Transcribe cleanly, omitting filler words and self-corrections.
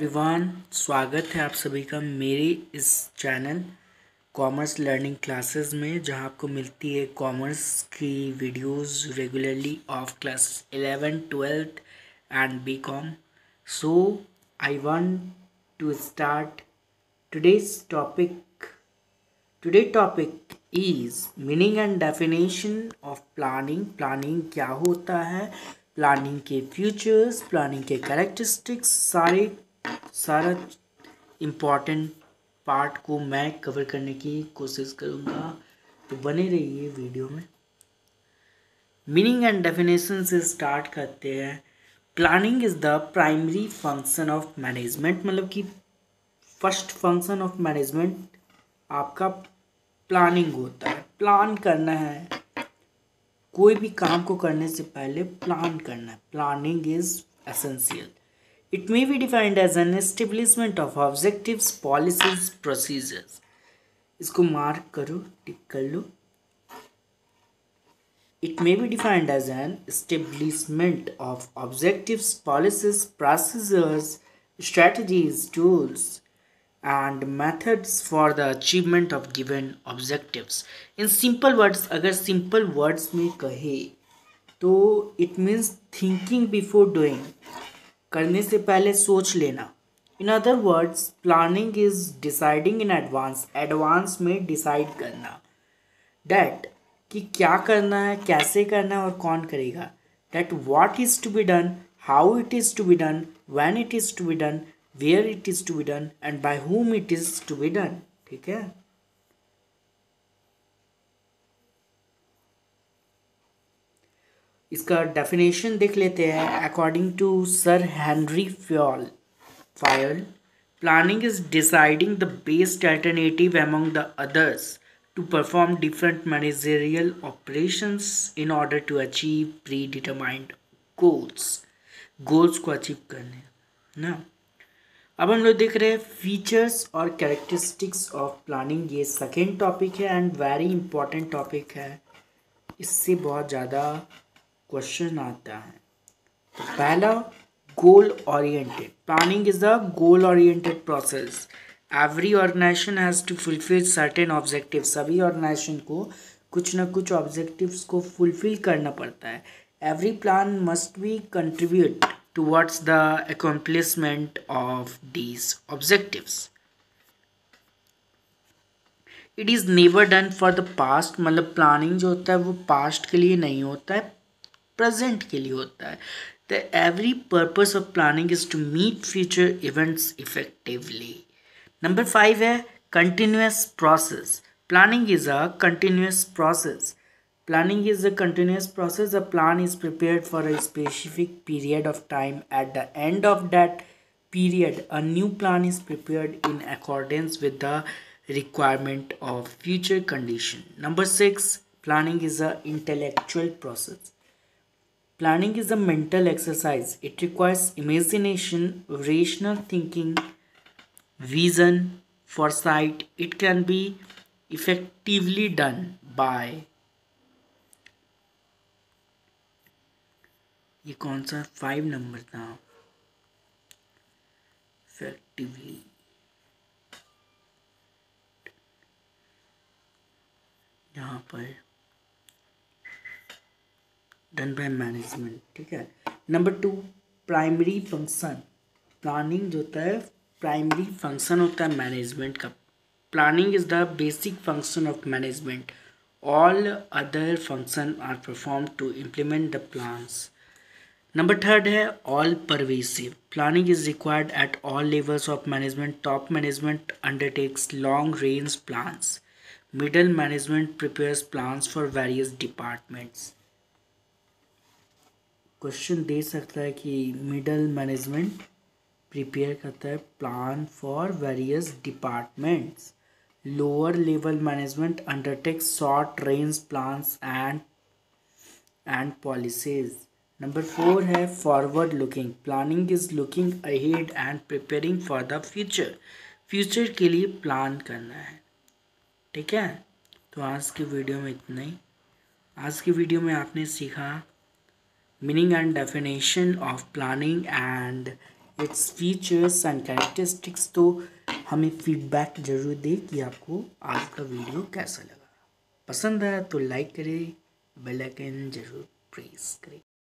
Everyone, स्वागत है आप सभी का मेरे इस चैनल कॉमर्स लर्निंग क्लासेस में, जहां आपको मिलती है कॉमर्स की videos regularly of class 11, 12 and BCom. So I want to start today's topic. Today topic is meaning and definition of planning. Planning क्या होता है, प्लानिंग के फ्यूचर्स, प्लानिंग के कैरेक्टरिस्टिक्स, सारा इम्पॉर्टेंट पार्ट को मैं कवर करने की कोशिश करूँगा, तो बने रहिए वीडियो में. मीनिंग एंड डेफिनेशन से स्टार्ट करते हैं. Planning is the primary function of management. मतलब कि फर्स्ट फंक्शन ऑफ मैनेजमेंट आपका प्लानिंग होता है. प्लान करना है, कोई भी काम को करने से पहले प्लान करना है. Planning is essential. It may be defined as an establishment of objectives, policies, procedures. इसको मार्क करो, टिक कर लो. It may be defined as an establishment of objectives, policies, procedures, strategies, tools, and methods for the achievement of given objectives. In simple words, अगर simple words में कहे तो it means thinking before doing. करने से पहले सोच लेना. In other words, planning is deciding in advance. Advance में डिसाइड करना डैट कि क्या करना है, कैसे करना है और कौन करेगा. That what is to be done, how it is to be done, when it is to be done, where it is to be done and by whom it is to be done. ठीक है. इसका definition देख लेते हैं. According to sir Henry Fayol, planning is deciding the best alternative among the others to perform different managerial operations in order to achieve predetermined goals को achieve करने ना. अब हम लोग देख रहे हैं फीचर्स और कैरेक्टरिस्टिक्स ऑफ प्लानिंग. ये सेकेंड टॉपिक है एंड वेरी इंपॉर्टेंट टॉपिक है. इससे बहुत ज़्यादा क्वेश्चन आता है. तो पहला, goal oriented. Planning is a goal oriented process. Every organisation has to fulfil certain objective. सभी ऑर्गेनाइजेशन को कुछ ना कुछ ऑब्जेक्टिव्स को फुलफिल करना पड़ता है. Every plan must be contribute towards the accomplishment of these objectives. It is never done for the past. मतलब प्लानिंग जो होता है वो पास्ट के लिए नहीं होता है, प्रेजेंट के लिए होता है. The every purpose of planning is to meet future events effectively. Number 5 है continuous process. Planning is a continuous process. Planning is a continuous process. A plan is prepared for a specific period of time. At the end of that period, a new plan is prepared in accordance with the requirement of future condition. Number 6, planning is a intellectual process. Planning is a mental exercise. It requires imagination, rational thinking, vision, foresight. It can be effectively done by ये कौन सा 5 number था, effectively यहाँ पर done by management. ठीक है. Number 2, primary function. Planning जो होता है प्राइमरी फंक्शन होता है मैनेजमेंट का. Planning is the basic function of management. All other function are perform to implement the plans. Number 3 है all pervasive. Planning is required at all levels of management. Top management undertakes long range plans. Middle management prepares plans for various departments. Question दे सकता है कि middle management prepare करता है plan for various departments. Lower level management undertakes short range plans and policies. Number 4 है forward looking. Planning is looking ahead and preparing for the future. Future के लिए plan करना है. ठीक है. तो आज की वीडियो में इतना ही. आज की वीडियो में आपने सीखा meaning and definition of planning and its features and characteristics. तो हमें फीडबैक ज़रूर दें कि आपको आज का वीडियो कैसा लगा। पसंद आया तो लाइक करें, बेल आइकन ज़रूर प्रेस करें।